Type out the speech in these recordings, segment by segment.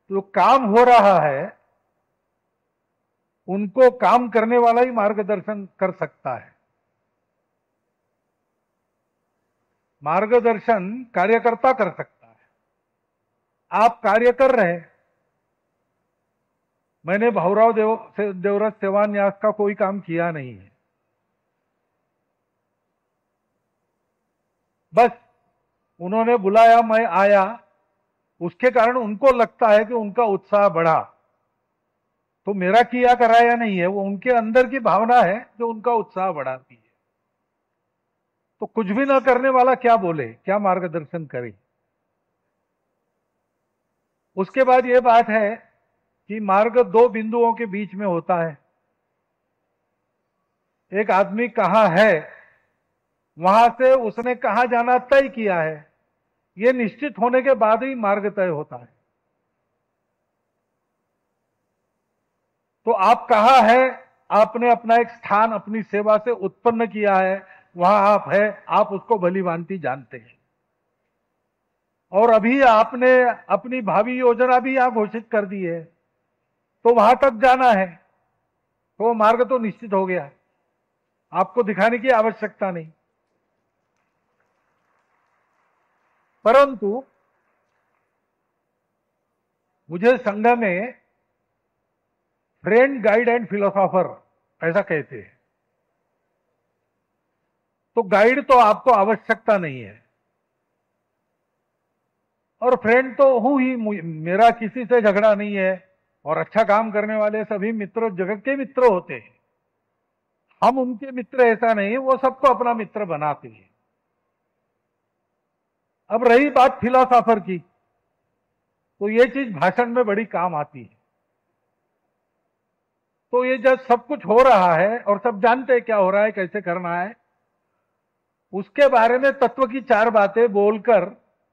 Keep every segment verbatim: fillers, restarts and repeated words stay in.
तो काम हो रहा है उनको काम करने वाला ही मार्गदर्शन कर सकता है। मार्गदर्शन कार्यकर्ता कर सकता है। आप कार्य कर रहे हैं। मैंने भाऊराव देव से, देवव्रत सेवा न्यास का कोई काम किया नहीं है। बस उन्होंने बुलाया, मैं आया, उसके कारण उनको लगता है कि उनका उत्साह बढ़ा। तो मेरा किया कराया नहीं है, वो उनके अंदर की भावना है जो उनका उत्साह बढ़ाती है। तो कुछ भी ना करने वाला क्या बोले, क्या मार्गदर्शन करे। उसके बाद यह बात है कि मार्ग दो बिंदुओं के बीच में होता है। एक आदमी कहां है, वहां से उसने कहां जाना तय किया है, यह निश्चित होने के बाद ही मार्ग तय होता है। तो आप कहां है, आपने अपना एक स्थान अपनी सेवा से उत्पन्न किया है, वहां आप है, आप उसको भली भांति जानते हैं। और अभी आपने अपनी भावी योजना भी यहां घोषित कर दी है, तो वहां तक जाना है, तो मार्ग तो निश्चित हो गया, आपको दिखाने की आवश्यकता नहीं। परंतु मुझे संघ में फ्रेंड, गाइड एंड फिलोसोफर ऐसा कहते हैं। तो गाइड तो आपको आवश्यकता नहीं है, और फ्रेंड तो हूं ही, मेरा किसी से झगड़ा नहीं है, और अच्छा काम करने वाले सभी मित्र जगत के मित्र होते हैं। हम उनके मित्र ऐसा नहीं, वो सबको अपना मित्र बनाते हैं। अब रही बात फिलोसोफर की, तो ये चीज भाषण में बड़ी काम आती है। तो ये जब सब कुछ हो रहा है और सब जानते हैं क्या हो रहा है, कैसे करना है, उसके बारे में तत्व की चार बातें बोलकर,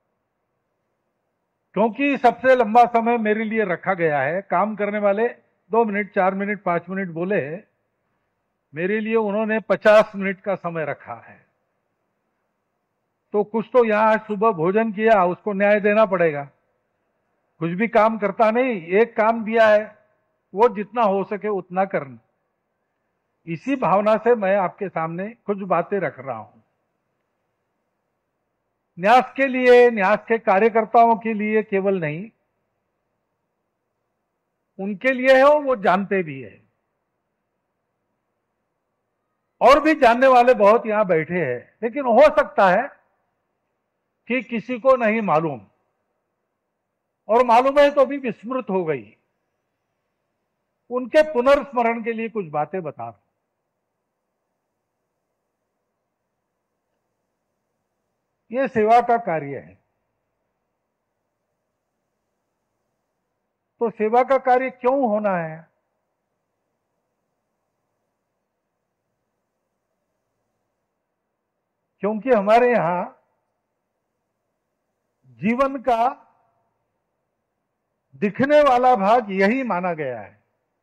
क्योंकि सबसे लंबा समय मेरे लिए रखा गया है, काम करने वाले दो मिनट, चार मिनट, पांच मिनट बोले, मेरे लिए उन्होंने पचास मिनट का समय रखा है। तो कुछ तो यहां सुबह भोजन किया, उसको न्याय देना पड़ेगा। कुछ भी काम करता नहीं, एक काम दिया है, वो जितना हो सके उतना करना। इसी भावना से मैं आपके सामने कुछ बातें रख रहा हूं। न्यास के लिए, न्यास के कार्यकर्ताओं के लिए केवल नहीं, उनके लिए है, वो जानते भी है। और भी जानने वाले बहुत यहां बैठे हैं, लेकिन हो सकता है कि किसी को नहीं मालूम, और मालूम है तो भी विस्मृत हो गई। उनके पुनर्स्मरण के लिए कुछ बातें बता रहा हूं। यह सेवा का कार्य है। तो सेवा का कार्य क्यों होना है? क्योंकि हमारे यहां जीवन का दिखने वाला भाग यही माना गया है।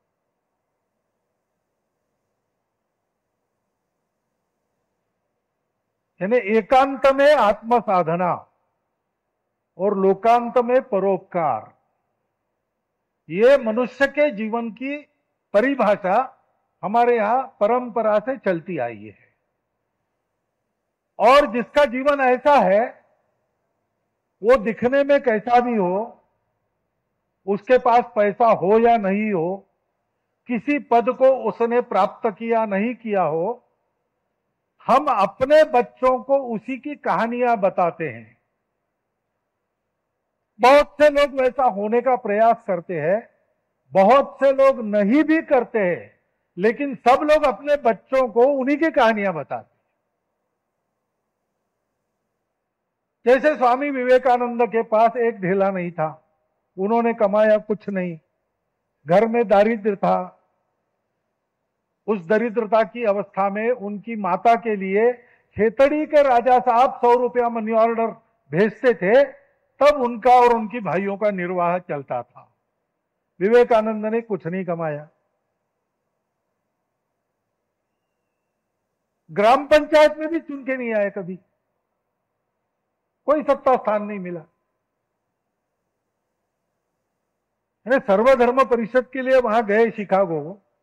यानी एकांत में आत्म साधना और लोकांत में परोपकार, ये मनुष्य के जीवन की परिभाषा हमारे यहां परंपरा से चलती आई है। और जिसका जीवन ऐसा है, वो दिखने में कैसा भी हो, उसके पास पैसा हो या नहीं हो, किसी पद को उसने प्राप्त किया नहीं किया हो, हम अपने बच्चों को उसी की कहानियां बताते हैं। बहुत से लोग वैसा होने का प्रयास करते हैं, बहुत से लोग नहीं भी करते हैं, लेकिन सब लोग अपने बच्चों को उन्हीं की कहानियां बताते हैं। जैसे स्वामी विवेकानंद के पास एक ढेला नहीं था, उन्होंने कमाया कुछ नहीं, घर में दारिद्र्य था। उस दरिद्रता की अवस्था में उनकी माता के लिए खेतड़ी के राजा साहब सौ रुपया मनी ऑर्डर भेजते थे, तब उनका और उनकी भाइयों का निर्वाह चलता था। विवेकानंद ने कुछ नहीं कमाया। ग्राम पंचायत में भी चुन के नहीं आए, कभी कोई सत्ता स्थान नहीं मिला। है सर्वधर्म परिषद के लिए वहां गए शिकागो,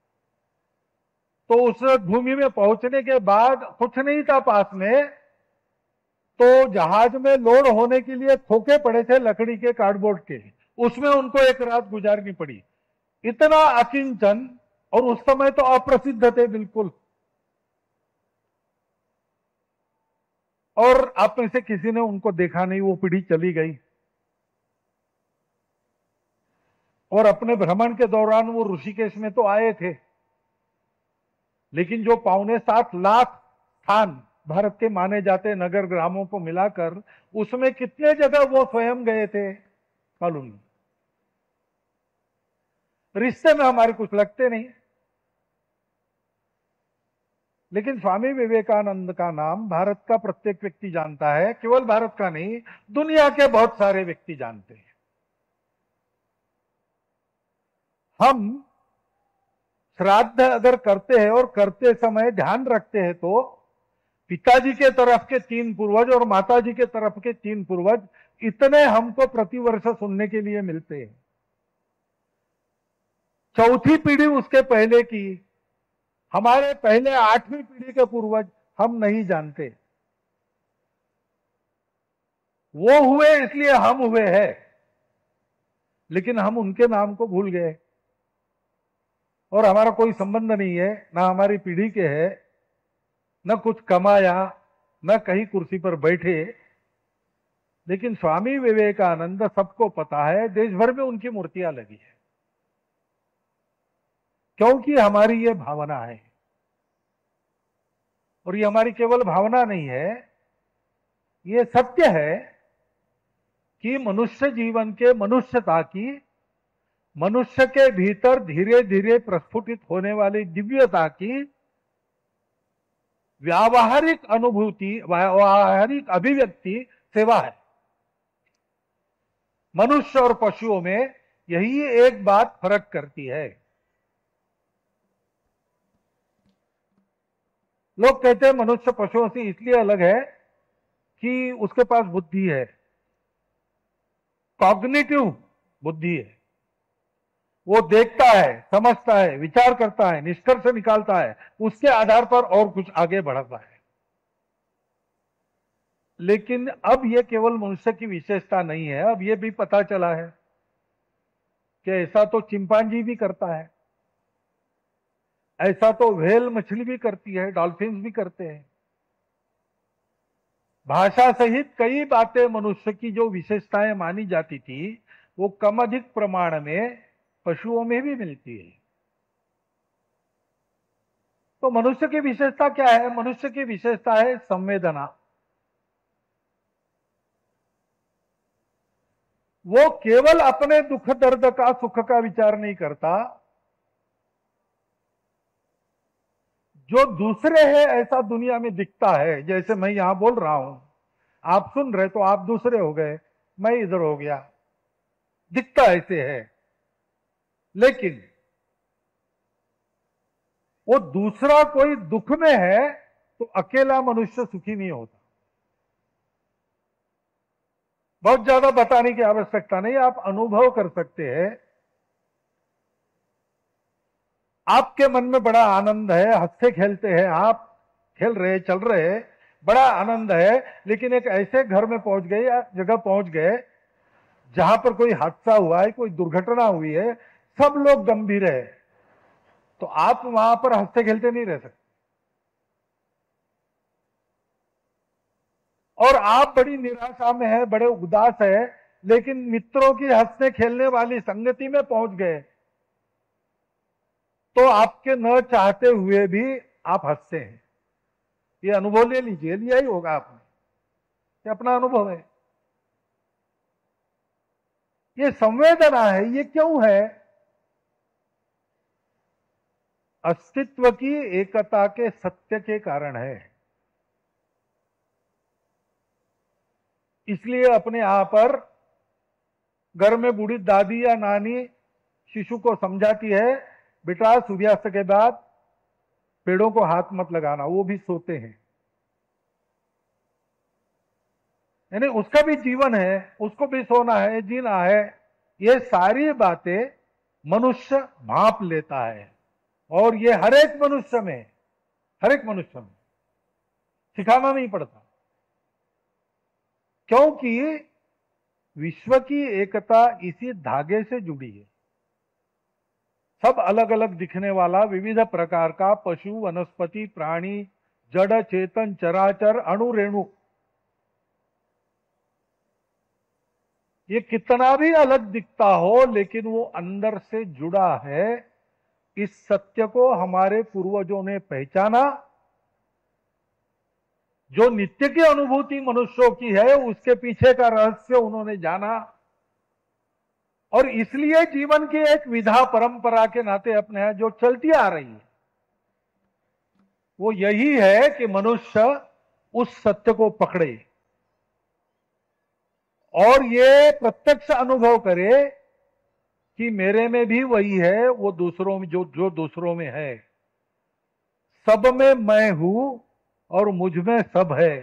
तो उस भूमि में पहुंचने के बाद कुछ नहीं था पास में, तो जहाज में लोड होने के लिए खोखे पड़े थे लकड़ी के, कार्डबोर्ड के, उसमें उनको एक रात गुजारनी पड़ी। इतना अकिंचन, और उस समय तो अप्रसिद्ध थे बिल्कुल। और आप में से किसी ने उनको देखा नहीं, वो पीढ़ी चली गई। और अपने भ्रमण के दौरान वो ऋषिकेश में तो आए थे, लेकिन जो पौने सात लाख स्थान भारत के माने जाते नगर ग्रामों को मिलाकर, उसमें कितने जगह वो स्वयं गए थे मालूम नहीं। रिश्ते में हमारे कुछ लगते नहीं, लेकिन स्वामी विवेकानंद का नाम भारत का प्रत्येक व्यक्ति जानता है। केवल भारत का नहीं, दुनिया के बहुत सारे व्यक्ति जानते हैं। हम श्राद्ध अगर करते हैं और करते समय ध्यान रखते हैं, तो पिताजी के तरफ के तीन पूर्वज और माताजी के तरफ के तीन पूर्वज, इतने हमको प्रतिवर्ष सुनने के लिए मिलते हैं। चौथी पीढ़ी उसके पहले की, हमारे पहले आठवीं पीढ़ी के पूर्वज हम नहीं जानते। वो हुए इसलिए हम हुए हैं, लेकिन हम उनके नाम को भूल गए। और हमारा कोई संबंध नहीं है, ना हमारी पीढ़ी के है, न कुछ कमाया, न कहीं कुर्सी पर बैठे। लेकिन स्वामी विवेकानंद सबको पता है, देश भर में उनकी मूर्तियां लगी है, क्योंकि हमारी ये भावना है। और ये हमारी केवल भावना नहीं है, ये सत्य है कि मनुष्य जीवन के मनुष्यता की, मनुष्य के भीतर धीरे धीरे प्रस्फुटित होने वाली दिव्यता की व्यावहारिक अनुभूति, व्यावहारिक अभिव्यक्ति सेवा है। मनुष्य और पशुओं में यही एक बात फर्क करती है। लोग कहते हैं मनुष्य पशुओं से इसलिए अलग है कि उसके पास बुद्धि है, कॉग्निटिव बुद्धि है। वो देखता है, समझता है, विचार करता है, निष्कर्ष निकालता है, उसके आधार पर और कुछ आगे बढ़ता है। लेकिन अब यह केवल मनुष्य की विशेषता नहीं है, अब यह भी पता चला है कि ऐसा तो चिंपांजी भी करता है, ऐसा तो व्हेल मछली भी करती है, डॉल्फिन्स भी करते हैं। भाषा सहित कई बातें मनुष्य की जो विशेषताएं मानी जाती थी, वो कम अधिक प्रमाण में पशुओं में भी मिलती है। तो मनुष्य की विशेषता क्या है? मनुष्य की विशेषता है संवेदना। वो केवल अपने दुख दर्द का, सुख का विचार नहीं करता, जो दूसरे हैं ऐसा दुनिया में दिखता है। जैसे मैं यहां बोल रहा हूं, आप सुन रहे तो आप दूसरे हो गए, मैं इधर हो गया, दिखता ऐसे है। लेकिन वो दूसरा कोई दुख में है तो अकेला मनुष्य सुखी नहीं होता। बहुत ज्यादा बताने की आवश्यकता नहीं, आप अनुभव कर सकते हैं। आपके मन में बड़ा आनंद है, हंसते खेलते हैं, आप खेल रहे, चल रहे, बड़ा आनंद है, लेकिन एक ऐसे घर में पहुंच गए या जगह पहुंच गए जहां पर कोई हादसा हुआ है, कोई दुर्घटना हुई है, सब लोग गंभीर है, तो आप वहां पर हंसते खेलते नहीं रह सकते। और आप बड़ी निराशा में है, बड़े उदास है, लेकिन मित्रों की हंसने खेलने वाली संगति में पहुंच गए, तो आपके न चाहते हुए भी आप हंसते हैं। ये अनुभव ले लीजिए, लिया ही होगा आपने, ये अपना अनुभव है। ये संवेदना है। ये क्यों है? अस्तित्व की एकता के सत्य के कारण है। इसलिए अपने यहां पर घर में बूढ़ी दादी या नानी शिशु को समझाती है, बेटा सूर्यास्त के बाद पेड़ों को हाथ मत लगाना, वो भी सोते हैं। यानी उसका भी जीवन है, उसको भी सोना है, जीना है। ये सारी बातें मनुष्य भांप लेता है, और ये हर एक मनुष्य में, हर एक मनुष्य में सिखाना नहीं पड़ता, क्योंकि विश्व की एकता इसी धागे से जुड़ी है। सब अलग अलग दिखने वाला विविध प्रकार का पशु, वनस्पति, प्राणी, जड़, चेतन, चराचर, अणु, रेणु, ये कितना भी अलग दिखता हो, लेकिन वो अंदर से जुड़ा है। इस सत्य को हमारे पूर्वजों ने पहचाना। जो नित्य की अनुभूति मनुष्यों की है, उसके पीछे का रहस्य उन्होंने जाना, और इसलिए जीवन की एक विधा परंपरा के नाते अपने यहाँ जो चलती आ रही है, वो यही है कि मनुष्य उस सत्य को पकड़े और ये प्रत्यक्ष अनुभव करे कि मेरे में भी वही है, वो दूसरों में, जो जो दूसरों में है। सब में मैं हूं और मुझ में सब है।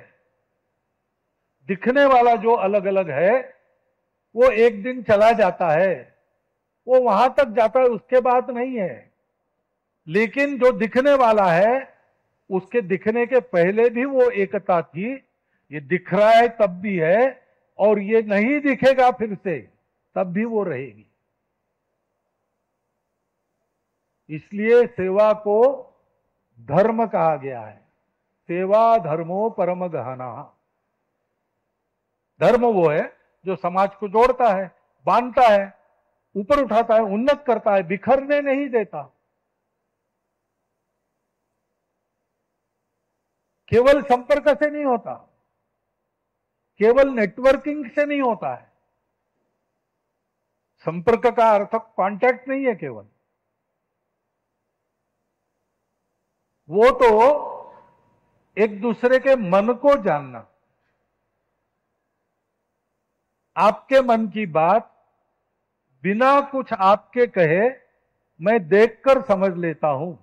दिखने वाला जो अलग अलग है वो एक दिन चला जाता है, वो वहां तक जाता है, उसके बाद नहीं है। लेकिन जो दिखने वाला है, उसके दिखने के पहले भी वो एकता थी। ये दिख रहा है तब भी है, और ये नहीं दिखेगा फिर से तब भी वो रहेगी। इसलिए सेवा को धर्म कहा गया है। सेवा धर्मो परम गहना। धर्म वो है जो समाज को जोड़ता है, बांधता है, ऊपर उठाता है, उन्नत करता है, बिखरने नहीं देता। केवल संपर्क से नहीं होता, केवल नेटवर्किंग से नहीं होता है। संपर्क का अर्थ कांटेक्ट नहीं है केवल, वो तो एक दूसरे के मन को जानना। आपके मन की बात बिना कुछ आपके कहे मैं देखकर समझ लेता हूं।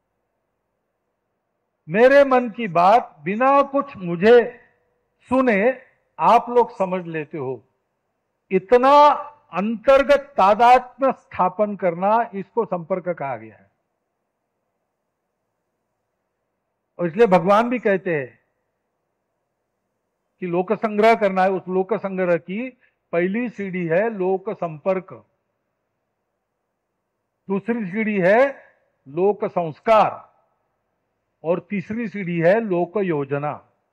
मेरे मन की बात बिना कुछ मुझे सुने आप लोग समझ लेते हो। इतना अंतर्गत तादात्म्य स्थापन करना, इसको संपर्क कहा गया है। और इसलिए भगवान भी कहते हैं कि लोक संग्रह करना है। उस लोक संग्रह की पहली सीढ़ी है लोक संपर्क, दूसरी सीढ़ी है लोक संस्कार, और तीसरी सीढ़ी है लोक योजना।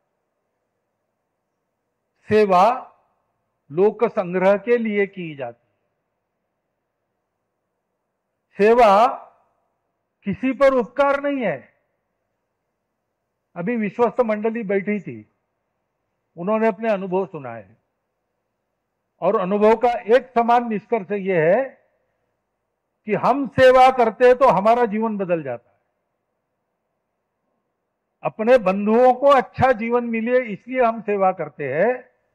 सेवा लोक संग्रह के लिए की जाती। सेवा किसी पर उपकार नहीं है। अभी विश्वस्त मंडली बैठी थी, उन्होंने अपने अनुभव सुनाए, और अनुभव का एक समान निष्कर्ष यह है कि हम सेवा करते हैं तो हमारा जीवन बदल जाता है। अपने बंधुओं को अच्छा जीवन मिले इसलिए हम सेवा करते हैं।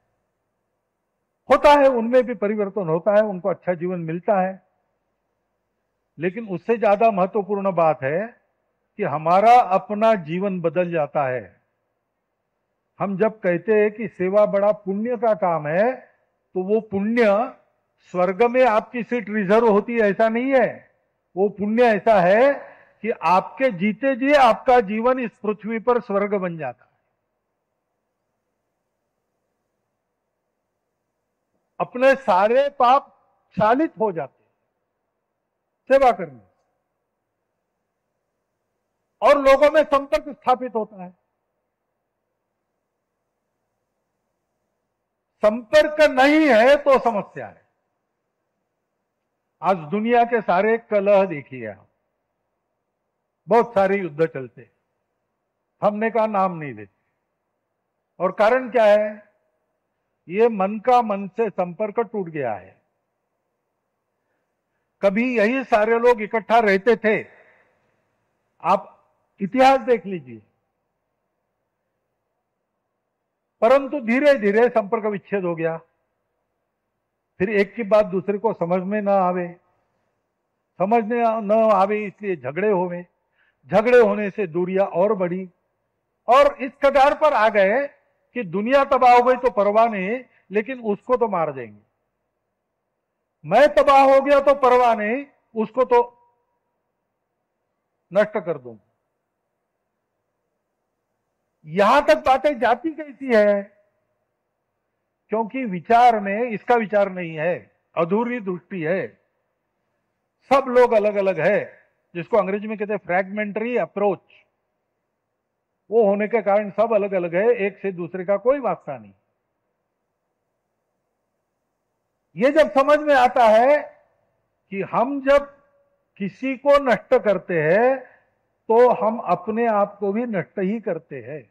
होता है उनमें भी परिवर्तन होता है, उनको अच्छा जीवन मिलता है, लेकिन उससे ज्यादा महत्वपूर्ण बात है कि हमारा अपना जीवन बदल जाता है। हम जब कहते हैं कि सेवा बड़ा पुण्य का काम है, तो वो पुण्य स्वर्ग में आपकी सीट रिजर्व होती है ऐसा नहीं है। वो पुण्य ऐसा है कि आपके जीते जी आपका जीवन इस पृथ्वी पर स्वर्ग बन जाता है। अपने सारे पाप क्षालित हो जाते हैं सेवा करने, और लोगों में संपर्क स्थापित होता है। संपर्क नहीं है तो समस्या है। आज दुनिया के सारे कलह देखिए आप, बहुत सारे युद्ध चलते, थमने का नाम नहीं देते। और कारण क्या है? ये मन का मन से संपर्क टूट गया है। कभी यही सारे लोग इकट्ठा रहते थे, आप इतिहास देख लीजिए, परंतु धीरे धीरे संपर्क विच्छेद हो गया। फिर एक की बात दूसरे को समझ में न आवे, समझने न आवे इसलिए झगड़े हो गए, झगड़े होने से दूरियां और बढ़ी, और इस कगार पर आ गए कि दुनिया तबाह हो गई तो परवाह नहीं, लेकिन उसको तो मार देंगे। मैं तबाह हो गया तो परवाह नहीं, उसको तो नष्ट कर दूं। यहां तक बातें जाती कैसी है? क्योंकि विचार में इसका विचार नहीं है, अधूरी दृष्टि है, सब लोग अलग अलग है, जिसको अंग्रेजी में कहते हैं फ्रैगमेंटरी अप्रोच। वो होने के कारण सब अलग अलग है, एक से दूसरे का कोई वास्ता नहीं। ये जब समझ में आता है कि हम जब किसी को नष्ट करते हैं तो हम अपने आप को भी नष्ट ही करते हैं।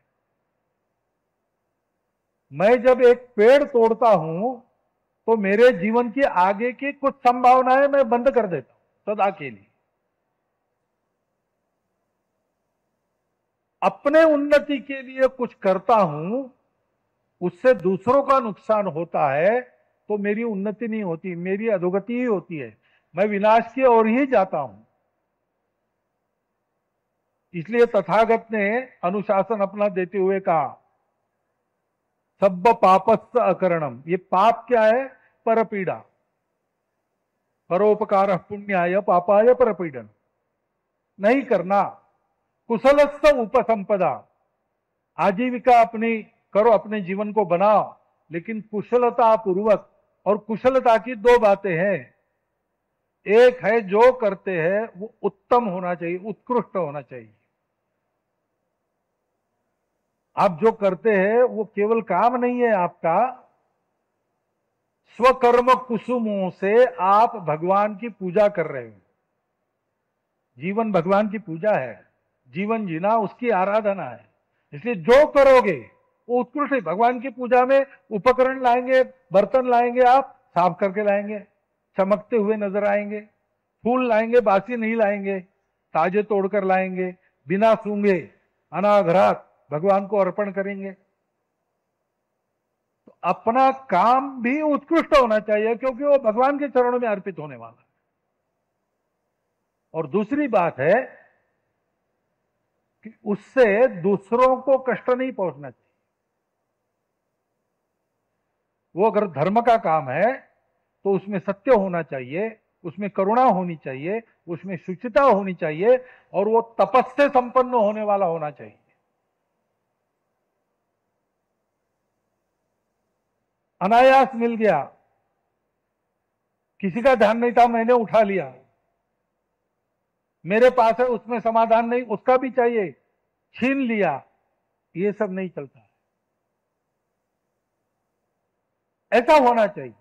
मैं जब एक पेड़ तोड़ता हूं तो मेरे जीवन की आगे की कुछ संभावनाएं मैं बंद कर देता हूं सदा के लिए। अपने उन्नति के लिए कुछ करता हूं, उससे दूसरों का नुकसान होता है तो मेरी उन्नति नहीं होती, मेरी अधोगति ही होती है, मैं विनाश की ओर ही जाता हूं। इसलिए तथागत ने अनुशासन अपना देते हुए कहा, सब पापस्स अकरणम। ये पाप क्या है? परपीड़ा। परोपकार पुण्याय पापाय परपीड़न, नहीं करना। कुशलस्थ उपसंपदा, आजीविका अपनी करो, अपने जीवन को बनाओ, लेकिन कुशलता पूर्वक। और कुशलता की दो बातें हैं, एक है जो करते हैं वो उत्तम होना चाहिए, उत्कृष्ट होना चाहिए। आप जो करते हैं वो केवल काम नहीं है आपका, स्वकर्म कुसुमों से आप भगवान की पूजा कर रहे हो। जीवन भगवान की पूजा है, जीवन जीना उसकी आराधना है। इसलिए जो करोगे वो उत्कृष्ट है। भगवान की पूजा में उपकरण लाएंगे, बर्तन लाएंगे, आप साफ करके लाएंगे, चमकते हुए नजर आएंगे। फूल लाएंगे, बासी नहीं लाएंगे, ताजे तोड़कर लाएंगे, बिना सूंघे अनाघरात भगवान को अर्पण करेंगे। तो अपना काम भी उत्कृष्ट होना चाहिए, क्योंकि वो भगवान के चरणों में अर्पित होने वाला है। और दूसरी बात है कि उससे दूसरों को कष्ट नहीं पहुंचना चाहिए। वो अगर धर्म का काम है तो उसमें सत्य होना चाहिए, उसमें करुणा होनी चाहिए, उसमें शुचिता होनी चाहिए, और वो तपस से संपन्न होने वाला होना चाहिए। अनायास मिल गया, किसी का ध्यान नहीं था, मैंने उठा लिया, मेरे पास है, उसमें समाधान नहीं, उसका भी चाहिए, छीन लिया, ये सब नहीं चलता। ऐसा होना चाहिए।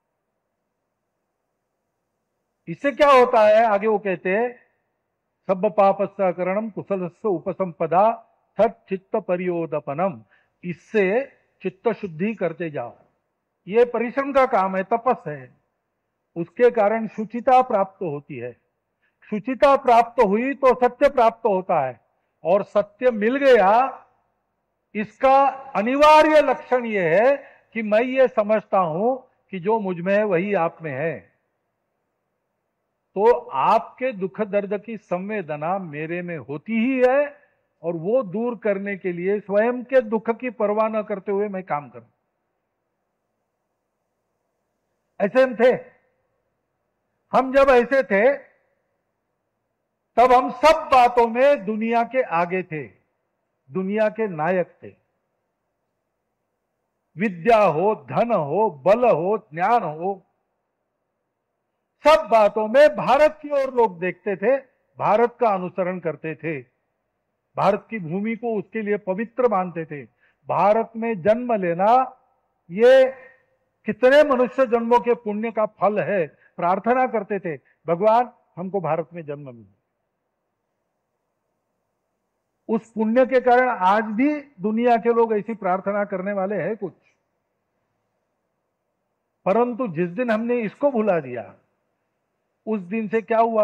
इससे क्या होता है, आगे वो कहते हैं, सब पापस्य करणम कुशलस्य उपसंपदा सत चित्त परियोदपनम। इससे चित्त शुद्धि करते जाओ। ये परिश्रम का काम है, तपस है। उसके कारण शुचिता प्राप्त होती है। शुचिता प्राप्त हुई तो सत्य प्राप्त होता है, और सत्य मिल गया, इसका अनिवार्य लक्षण यह है कि मैं ये समझता हूं कि जो मुझ में है वही आप में है। तो आपके दुख दर्द की संवेदना मेरे में होती ही है, और वो दूर करने के लिए स्वयं के दुख की परवाह न करते हुए मैं काम करूं। ऐसे हम थे, हम जब ऐसे थे तब हम सब बातों में दुनिया के आगे थे, दुनिया के नायक थे। विद्या हो, धन हो, बल हो, ज्ञान हो, सब बातों में भारत की ओर लोग देखते थे, भारत का अनुसरण करते थे, भारत की भूमि को उसके लिए पवित्र मानते थे। भारत में जन्म लेना ये कितने मनुष्य जन्मों के पुण्य का फल है, प्रार्थना करते थे, भगवान हमको भारत में जन्म मिले। उस पुण्य के कारण आज भी दुनिया के लोग ऐसी प्रार्थना करने वाले हैं कुछ। परंतु जिस दिन हमने इसको भुला दिया, उस दिन से क्या हुआ,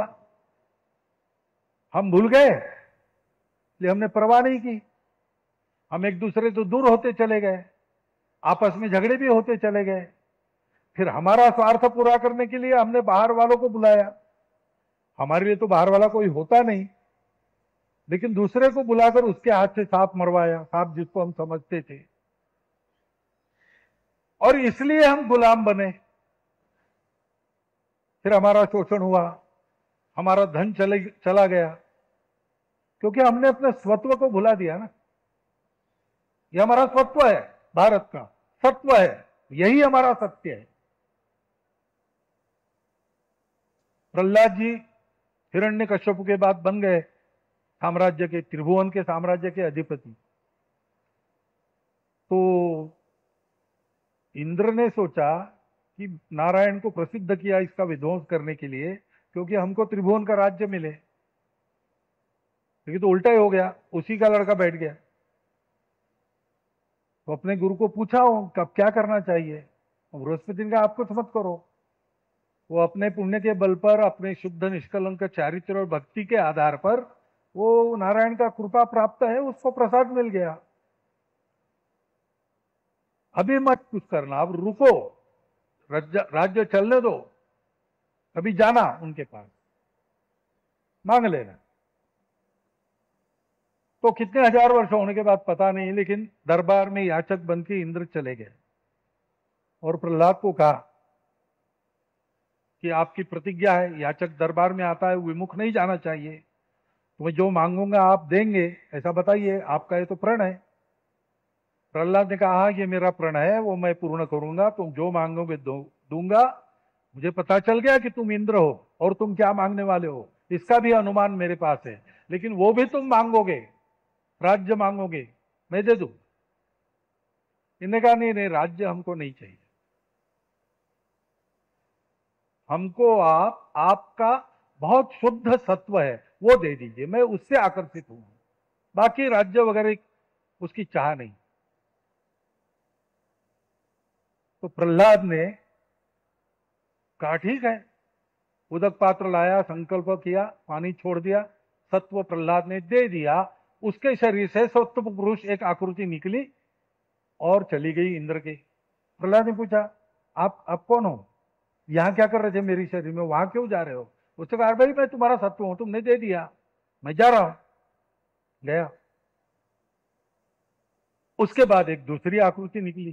हम भूल गए, इसलिए हमने परवाह नहीं की। हम एक दूसरे से दूर होते चले गए, आपस में झगड़े भी होते चले गए। फिर हमारा स्वार्थ पूरा करने के लिए हमने बाहर वालों को बुलाया। हमारे लिए तो बाहर वाला कोई होता नहीं, लेकिन दूसरे को बुलाकर उसके हाथ से सांप मरवाया, सांप जिसको हम समझते थे। और इसलिए हम गुलाम बने। फिर हमारा शोषण हुआ, हमारा धन चले चला गया, क्योंकि हमने अपने स्वत्व को भुला दिया ना। यह हमारा स्वत्व है, भारत का सत्व है, यही हमारा सत्य है। प्रहलाद जी हिरण्यकश्यप के बाद बन गए साम्राज्य के, त्रिभुवन के साम्राज्य के अधिपति। तो इंद्र ने सोचा कि नारायण को प्रसिद्ध किया इसका विध्वंस करने के लिए, क्योंकि हमको त्रिभुवन का राज्य मिले। लेकिन तो उल्टा ही हो गया, उसी का लड़का बैठ गया। तो अपने गुरु को पूछा कब क्या करना चाहिए। बृहस्पति ने कहा आप कुछ मत करो, वो अपने पुण्य के बल पर, अपने शुद्ध निष्कलंक चारित्र और भक्ति के आधार पर वो नारायण का कृपा प्राप्त है, उसको प्रसाद मिल गया। अभी मत कुछ करना, अब रुको, राज्य चलने दो, कभी जाना उनके पास मांग लेना। तो कितने हजार वर्ष होने के बाद पता नहीं, लेकिन दरबार में याचक बन के इंद्र चले गए और प्रहलाद को कहा कि आपकी प्रतिज्ञा है, याचक दरबार में आता है, विमुख नहीं जाना चाहिए, तुम्हें जो मांगूंगा आप देंगे, ऐसा बताइए, आपका ये तो प्रण है। प्रहलाद ने कहा ये मेरा प्रण है, वो मैं पूर्ण करूंगा, तुम जो मांगोगे दूंगा। मुझे पता चल गया कि तुम इंद्र हो और तुम क्या मांगने वाले हो, इसका भी अनुमान मेरे पास है, लेकिन वो भी तुम मांगोगे, राज्य मांगोगे, मैं दे दूं। इन्होंने कहा नहीं नहीं, राज्य हमको नहीं चाहिए, हमको आप आपका बहुत शुद्ध सत्व है वो दे दीजिए, मैं उससे आकर्षित हूं, बाकी राज्य वगैरह उसकी चाह नहीं। तो प्रहलाद ने कहा ठीक है, उदक पात्र लाया, संकल्प किया, पानी छोड़ दिया, सत्व प्रहलाद ने दे दिया। उसके शरीर से सत्व पुरुष एक आकृति निकली और चली गई इंद्र के। प्रहलाद ने पूछा आप आप कौन हो, यहां क्या कर रहे थे मेरे शरीर में, वहां क्यों जा रहे हो। उसने कहा भाई मैं तुम्हारा सत्व हूं, तुमने दे दिया, मैं जा रहा हूं। गया। उसके बाद एक दूसरी आकृति निकली,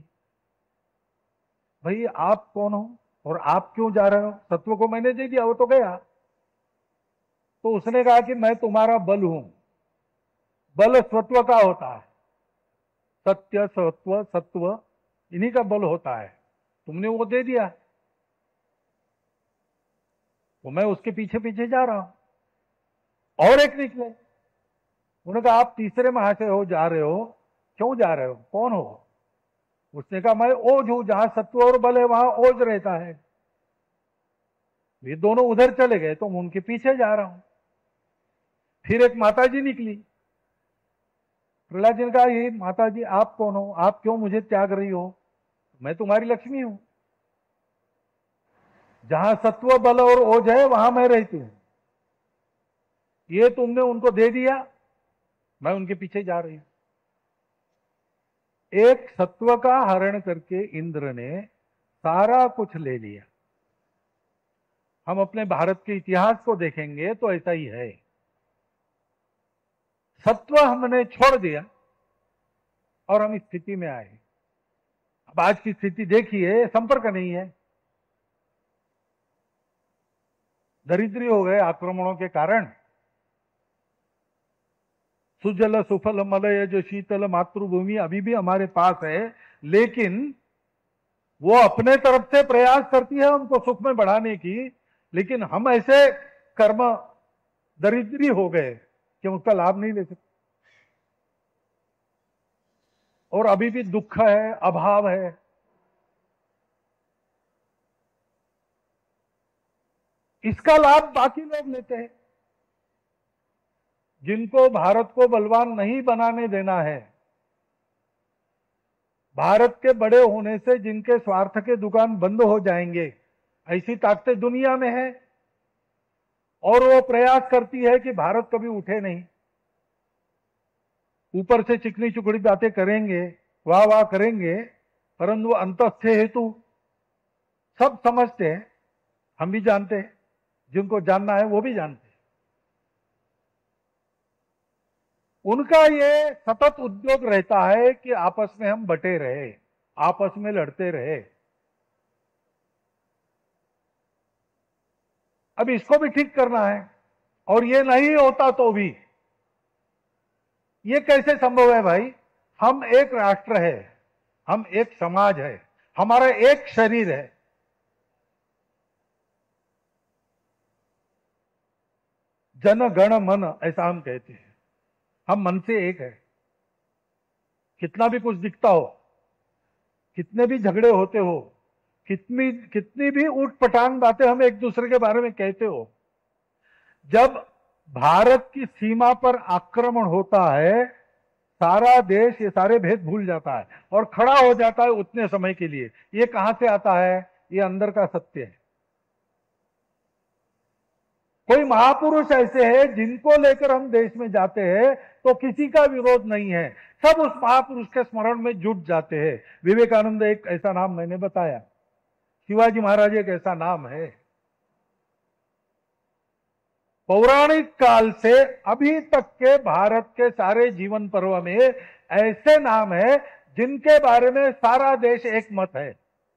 भाई आप कौन हो और आप क्यों जा रहे हो, सत्व को मैंने दे दिया, वो तो गया। तो उसने कहा कि मैं तुम्हारा बल हूं, बल सत्व का होता है, सत्य सत्व सत्व इन्हीं का बल होता है, तुमने वो दे दिया, तो मैं उसके पीछे पीछे जा रहा हूं। और एक निकले, उन्होंने कहा आप तीसरे महाशय हो, जा रहे हो, क्यों जा रहे हो, कौन हो। उसने कहा मैं ओज हूं, जहां सत्व और बल है वहां ओज रहता है। ये दोनों उधर चले गए तो मैं उनके पीछे जा रहा हूं। फिर एक माता जी निकली, प्रहलाद जी ने कहा ये माता जी आप कौन हो, आप क्यों मुझे त्याग रही हो, मैं तुम्हारी लक्ष्मी हूं, जहां सत्व बल और ओज है वहां मैं रहती हूं, ये तुमने उनको दे दिया, मैं उनके पीछे जा रही हूं। एक सत्व का हरण करके इंद्र ने सारा कुछ ले लिया। हम अपने भारत के इतिहास को देखेंगे तो ऐसा ही है, सत्व हमने छोड़ दिया और हम इस स्थिति में आए। अब आज की स्थिति देखिए, संपर्क नहीं है, दरिद्री हो गए आक्रमणों के कारण। सुजल सुफल मलय जो शीतल मातृभूमि अभी भी हमारे पास है, लेकिन वो अपने तरफ से प्रयास करती है उनको सुख में बढ़ाने की, लेकिन हम ऐसे कर्म दरिद्री हो गए कि उसका लाभ नहीं ले सकते। और अभी भी दुख है, अभाव है। इसका लाभ बाकी लोग लेते हैं। जिनको भारत को बलवान नहीं बनाने देना है, भारत के बड़े होने से जिनके स्वार्थ के दुकान बंद हो जाएंगे, ऐसी ताकतें दुनिया में है, और वो प्रयास करती है कि भारत कभी उठे नहीं। ऊपर से चिकनी चुकड़ी बातें करेंगे, वाह वाह करेंगे, परंतु अंतस्थ हेतु सब समझते हैं, हम भी जानते हैं, जिनको जानना है वो भी जानते हैं। उनका ये सतत उद्योग रहता है कि आपस में हम बटे रहे, आपस में लड़ते रहे। अब इसको भी ठीक करना है, और ये नहीं होता तो भी, ये कैसे संभव है भाई? हम एक राष्ट्र है, हम एक समाज है, हमारा एक शरीर है। जन गण मन ऐसा हम कहते हैं, हम मन से एक है। कितना भी कुछ दिखता हो, कितने भी झगड़े होते हो, कितनी कितनी भी ऊट पटांग बातें हम एक दूसरे के बारे में कहते हो, जब भारत की सीमा पर आक्रमण होता है, सारा देश ये सारे भेद भूल जाता है और खड़ा हो जाता है उतने समय के लिए। ये कहां से आता है? ये अंदर का सत्य है। कोई महापुरुष ऐसे हैं जिनको लेकर हम देश में जाते हैं तो किसी का विरोध नहीं है, सब उस महापुरुष के स्मरण में जुट जाते हैं। विवेकानंद एक ऐसा नाम मैंने बताया, शिवाजी महाराज एक ऐसा नाम है। पौराणिक काल से अभी तक के भारत के सारे जीवन पर्व में ऐसे नाम है जिनके बारे में सारा देश एक मत है।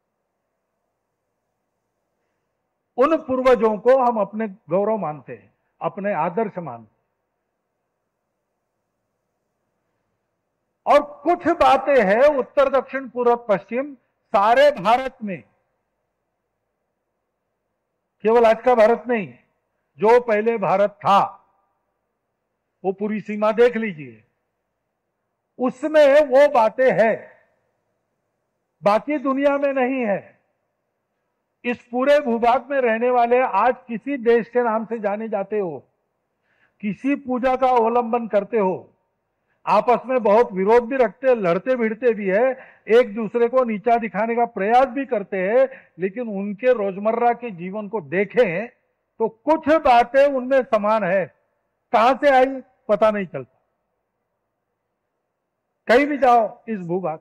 उन पूर्वजों को हम अपने गौरव मानते हैं, अपने आदर्श मानते हैं। और कुछ बातें हैं उत्तर दक्षिण पूर्व पश्चिम सारे भारत में, केवल आज का भारत नहीं, जो पहले भारत था वो पूरी सीमा देख लीजिए, उसमें वो बातें हैं, बाकी दुनिया में नहीं है। इस पूरे भूभाग में रहने वाले आज किसी देश के नाम से जाने जाते हो, किसी पूजा का अवलंबन करते हो, आपस में बहुत विरोध भी रखते हैं, लड़ते भिड़ते भी है, एक दूसरे को नीचा दिखाने का प्रयास भी करते हैं, लेकिन उनके रोजमर्रा के जीवन को देखें तो कुछ बातें उनमें समान है। कहां से आई पता नहीं चलता, कहीं भी जाओ इस भूभाग।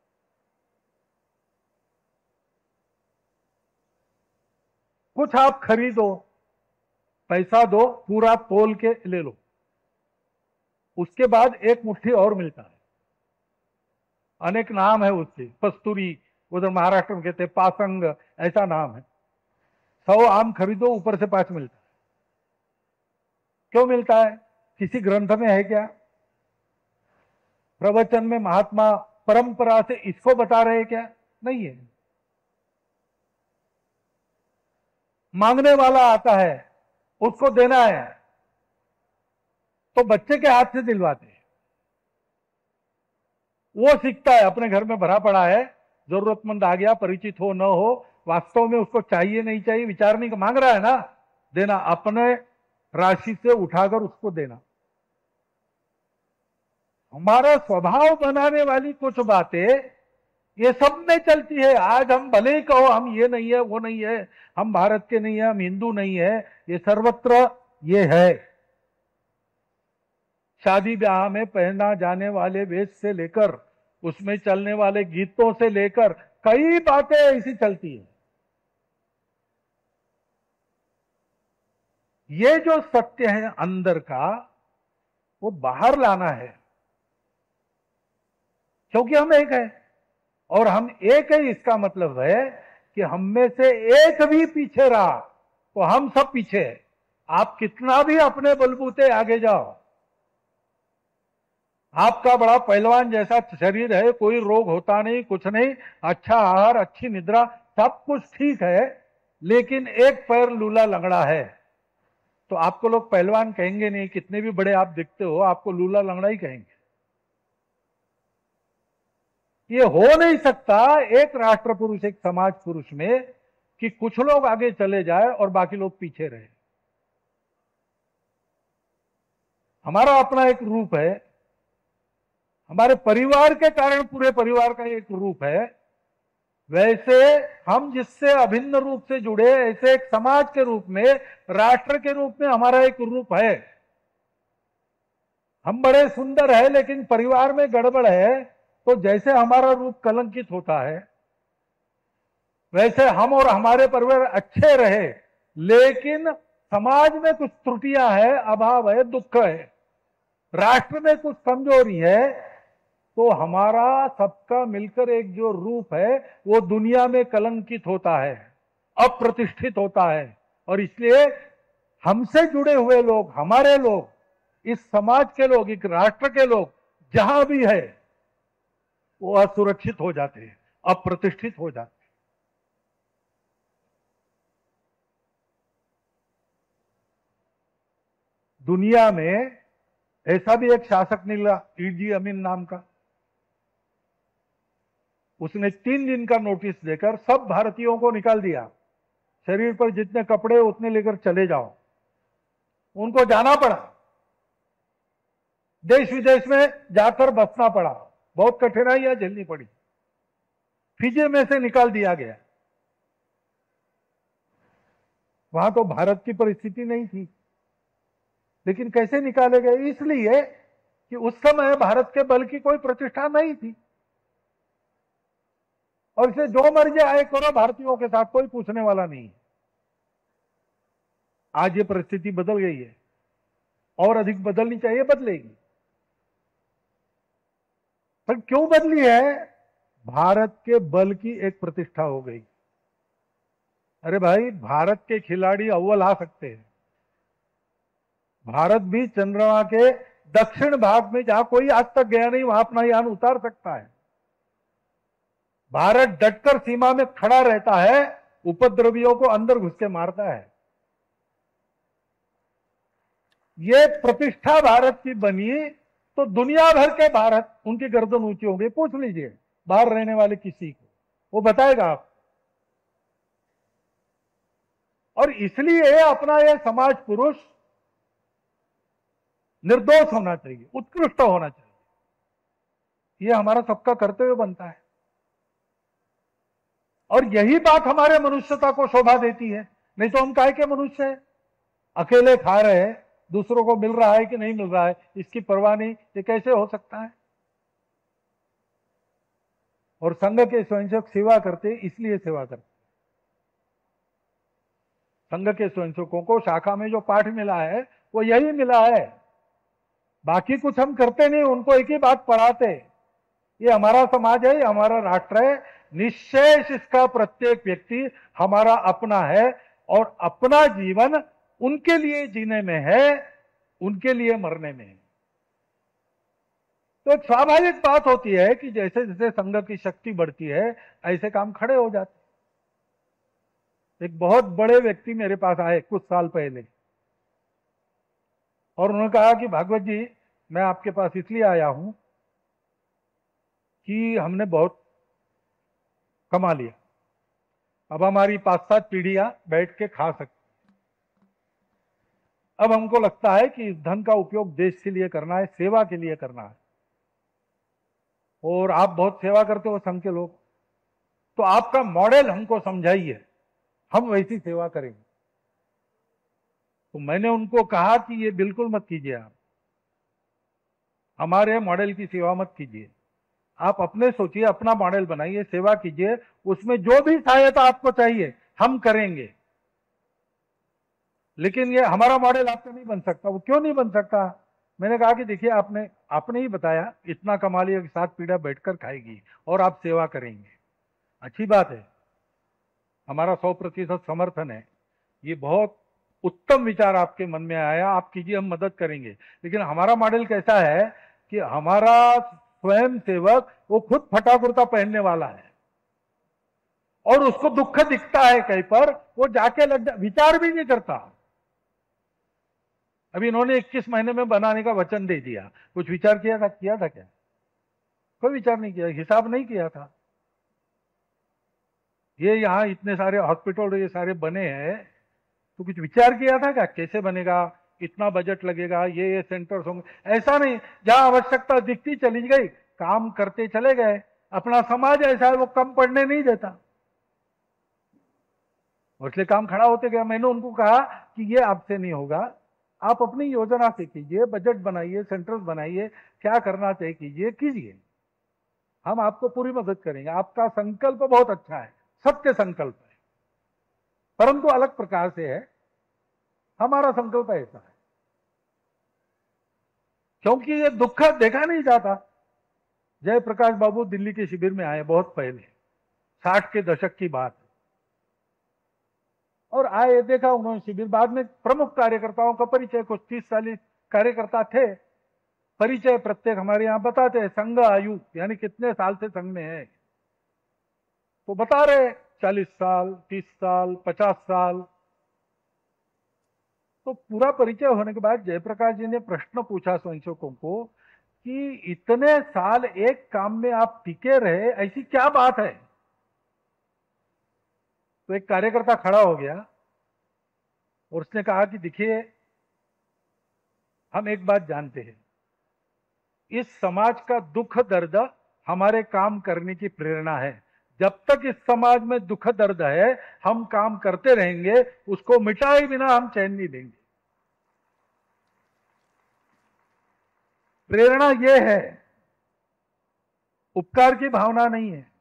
कुछ आप खरीदो, पैसा दो, पूरा तोल के ले लो, उसके बाद एक मुट्ठी और मिलता है, अनेक नाम है उसके, कस्तूरी उधर महाराष्ट्र में कहते हैं, पासंग ऐसा नाम है। सौ आम खरीदो, ऊपर से पांच मिलता है। क्यों मिलता है? किसी ग्रंथ में है क्या? प्रवचन में महात्मा परंपरा से इसको बता रहे क्या? नहीं है। मांगने वाला आता है, उसको देना है तो बच्चे के हाथ से दिलवाते हैं, वो सीखता है, अपने घर में भरा पड़ा है, जरूरतमंद आ गया, परिचित हो न हो, वास्तव में उसको चाहिए नहीं चाहिए विचार नहीं, मांग रहा है ना, देना, अपने राशि से उठाकर उसको देना। हमारा स्वभाव बनाने वाली कुछ बातें ये सब में चलती है। आज हम भले ही कहो हम ये नहीं है वो नहीं है, हम भारत के नहीं है, हम हिंदू नहीं है, ये सर्वत्र ये है। शादी ब्याह में पहना जाने वाले वेश से लेकर, उसमें चलने वाले गीतों से लेकर कई बातें ऐसी चलती है। ये जो सत्य है अंदर का, वो बाहर लाना है, क्योंकि हम एक है, और हम एक है इसका मतलब है कि हम में से एक भी पीछे रहा तो हम सब पीछे हैं। आप कितना भी अपने बलबूते आगे जाओ, आपका बड़ा पहलवान जैसा शरीर है, कोई रोग होता नहीं, कुछ नहीं, अच्छा आहार, अच्छी निद्रा, सब कुछ ठीक है, लेकिन एक पैर लूला लंगड़ा है तो आपको लोग पहलवान कहेंगे नहीं, कितने भी बड़े आप दिखते हो आपको लूला लंगड़ा ही कहेंगे। ये हो नहीं सकता एक राष्ट्र पुरुष, एक समाज पुरुष में, कि कुछ लोग आगे चले जाए और बाकी लोग पीछे रहे। हमारा अपना एक रूप है, हमारे परिवार के कारण पूरे परिवार का एक रूप है, वैसे हम जिससे अभिन्न रूप से जुड़े, ऐसे एक समाज के रूप में, राष्ट्र के रूप में हमारा एक रूप है। हम बड़े सुंदर है लेकिन परिवार में गड़बड़ है तो जैसे हमारा रूप कलंकित होता है, वैसे हम और हमारे परिवार अच्छे रहे लेकिन समाज में कुछ त्रुटियां है, अभाव है, दुख है, राष्ट्र में कुछ कमजोरी है, तो हमारा सबका मिलकर एक जो रूप है वो दुनिया में कलंकित होता है, अप्रतिष्ठित होता है, और इसलिए हमसे जुड़े हुए लोग, हमारे लोग, इस समाज के लोग, एक राष्ट्र के लोग जहां भी है वो असुरक्षित हो जाते हैं, अप्रतिष्ठित हो जाते हैं। दुनिया में ऐसा भी एक शासक निकला, ईदी अमीन नाम का। उसने तीन दिन का नोटिस देकर सब भारतीयों को निकाल दिया, शरीर पर जितने कपड़े उतने लेकर चले जाओ। उनको जाना पड़ा, देश विदेश में जाकर बसना पड़ा, बहुत कठिनाइयां झेलनी पड़ी, फिजी में से निकाल दिया गया। वहां तो भारत की परिस्थिति नहीं थी, लेकिन कैसे निकाले गए? इसलिए कि उस समय भारत के बल की कोई प्रतिष्ठा नहीं थी, और इसे जो मर्जी आए करो, भारतीयों के साथ कोई पूछने वाला नहीं है। आज ये परिस्थिति बदल गई है, और अधिक बदलनी चाहिए, बदलेगी। पर क्यों बदली है? भारत के बल की एक प्रतिष्ठा हो गई। अरे भाई, भारत के खिलाड़ी अव्वल आ सकते हैं। भारत भी चंद्रमा के दक्षिण भाग में, जहां कोई आज तक गया नहीं, वहां अपना यान उतार सकता है। भारत डटकर सीमा में खड़ा रहता है, उपद्रवियों को अंदर घुस के मारता है। ये प्रतिष्ठा भारत की बनी तो दुनिया भर के भारत, उनकी गर्दन ऊंची होगी। पूछ लीजिए बाहर रहने वाले किसी को, वो बताएगा आप। और इसलिए अपना यह समाज पुरुष निर्दोष होना चाहिए, उत्कृष्ट होना चाहिए। यह हमारा सबका कर्तव्य बनता है, और यही बात हमारे मनुष्यता को शोभा देती है। नहीं तो हम काहे के मनुष्य हैं? अकेले खा रहे हैं, दूसरों को मिल रहा है कि नहीं मिल रहा है इसकी परवाह नहीं, ये कैसे हो सकता है? और संघ के स्वयंसेवक सेवा करते, इसलिए सेवा करते। संघ के स्वयंसेवकों को शाखा में जो पाठ मिला है वो यही मिला है, बाकी कुछ हम करते नहीं। उनको एक ही बात पढ़ाते, ये हमारा समाज है, ये हमारा राष्ट्र है, निश्शेष इसका प्रत्येक व्यक्ति हमारा अपना है, और अपना जीवन उनके लिए जीने में है, उनके लिए मरने में है। तो एक स्वाभाविक बात होती है कि जैसे जैसे संघ की शक्ति बढ़ती है, ऐसे काम खड़े हो जाते। एक बहुत बड़े व्यक्ति मेरे पास आए कुछ साल पहले, और उन्होंने कहा कि भागवत जी, मैं आपके पास इसलिए आया हूं कि हमने बहुत कमा लिया, अब हमारी पांच सात पीढ़ियां बैठ के खा सकती। अब हमको लगता है कि इस धन का उपयोग देश के लिए करना है, सेवा के लिए करना है, और आप बहुत सेवा करते हो संघ के लोग, तो आपका मॉडल हमको समझाइए, हम वैसी सेवा करेंगे। तो मैंने उनको कहा कि ये बिल्कुल मत कीजिए, आप हमारे मॉडल की सेवा मत कीजिए। आप अपने सोचिए, अपना मॉडल बनाइए, सेवा कीजिए, उसमें जो भी सहायता आपको चाहिए हम करेंगे। लेकिन ये हमारा मॉडल आपका नहीं बन सकता। वो क्यों नहीं बन सकता? मैंने कहा कि देखिए, आपने आपने ही बताया इतना कमा लिया कि सात पीढ़ियां बैठकर खाएगी और आप सेवा करेंगे, अच्छी बात है, हमारा सौ प्रतिशत समर्थन है। ये बहुत उत्तम विचार आपके मन में आया, आप कीजिए, हम मदद करेंगे। लेकिन हमारा मॉडल कैसा है कि हमारा स्वयं सेवक वो खुद फटा कुर्ता पहनने वाला है, और उसको दुख दिखता है कहीं पर, वो जाके लग जा, विचार भी नहीं करता। अभी इन्होंने इक्कीस महीने में बनाने का वचन दे दिया, कुछ विचार किया था? किया था क्या? कोई विचार नहीं किया, हिसाब नहीं किया था। ये यहाँ इतने सारे हॉस्पिटल ये सारे बने हैं, तो कुछ विचार किया था क्या? कैसे बनेगा, इतना बजट लगेगा, ये ये सेंटर्स होंगे? ऐसा नहीं, जहां आवश्यकता दिखती चली गई, काम करते चले गए। अपना समाज ऐसा है, वो कम पढ़ने नहीं देता, इसलिए काम खड़ा होते गया। मैंने उनको कहा कि ये आपसे नहीं होगा, आप अपनी योजना से कीजिए, बजट बनाइए, सेंटर्स बनाइए, क्या करना चाहिए कीजिए, कीजिए, हम आपको पूरी मदद करेंगे। आपका संकल्प बहुत अच्छा है, सत्य संकल्प है, परंतु अलग प्रकार से है। हमारा संकल्प ऐसा है, क्योंकि ये दुख देखा नहीं जाता। जयप्रकाश बाबू दिल्ली के शिविर में आए बहुत पहले, साठ के दशक की बात है, और आए, देखा उन्होंने शिविर। बाद में प्रमुख कार्यकर्ताओं का परिचय, कुछ तीस चालीस कार्यकर्ता थे, परिचय प्रत्येक हमारे यहाँ बताते हैं, संघ आयु यानी कितने साल से संघ में है, तो बता रहे चालीस साल, तीस साल, पचास साल। तो पूरा परिचय होने के बाद जयप्रकाश जी ने प्रश्न पूछा स्वयंसेवकों को कि इतने साल एक काम में आप टिके रहे, ऐसी क्या बात है? तो एक कार्यकर्ता खड़ा हो गया और उसने कहा कि देखिए, हम एक बात जानते हैं, इस समाज का दुख दर्द हमारे काम करने की प्रेरणा है। जब तक इस समाज में दुख दर्द है, हम काम करते रहेंगे, उसको मिटाए बिना हम चैन नहीं देंगे। प्रेरणा यह है, उपकार की भावना नहीं है।